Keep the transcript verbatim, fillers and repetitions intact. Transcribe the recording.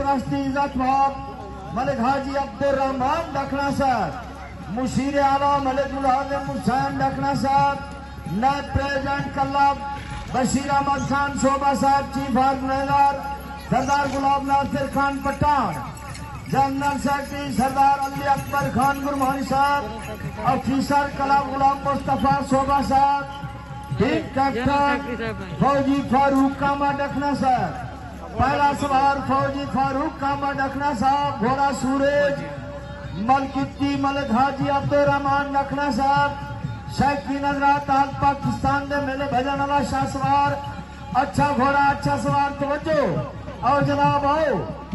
सरप्रस्ती इज्जत माब मलिक हाजी अब्दुल रहमान दखना साहब, मुशीर आला मलिक मुलाजिम हुसैन दखना साहब, नायब प्रेसिडेंट क्लब बशीर अहमद खान शोभा साहब, chief organiser Sardar Ghulam Nasir Khan Pathan, general secretary Sardar Ali Akbar Khan Gurmani साहब, ऑफिसर क्लब गुलाम मुस्तफा शोभा साहब, टीम कैप्टन फौजी फारूक कामा डखना साहब, पहला सवार फौजी फारूक कामा डखना साहब, घोड़ा सूरज मलकिती मलिक हाजी अब्दुल रहमान डखना साहब, शेखी नजरात आल पाकिस्तान दे मेले भजन वाला शाह सवार, अच्छा घोड़ा अच्छा सवार तवज्जो और जनाब आओ।